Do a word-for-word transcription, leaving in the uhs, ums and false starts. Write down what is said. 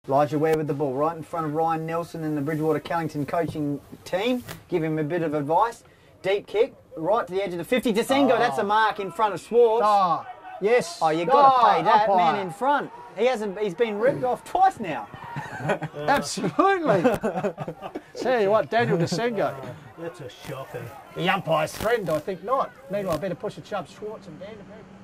Elijah Ware with the ball right in front of Ryan Nelson and the Bridgewater-Callington coaching team. Give him a bit of advice. Deep kick, right to the edge of the fifty. Desengo, oh. That's a mark in front of Swartz. Oh, yes. Oh, you've got to oh, pay that umpire. man in front. He hasn't. He's been ripped off twice now. Absolutely. Tell you what, Daniel Desengo. Oh, that's a shocker. The umpire's friend, I think not. Meanwhile, better push a Chubb Schwartz and Vanderberg.